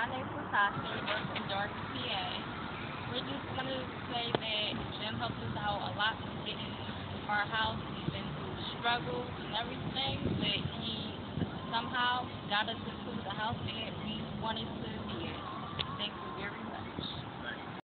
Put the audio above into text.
My name is Natasha. I work in Georgia, PA. We just wanted to say that Jim helped us out a lot with getting our house. We've been through struggles and everything, but he somehow got us into the house that we wanted to be in. Thank you very much.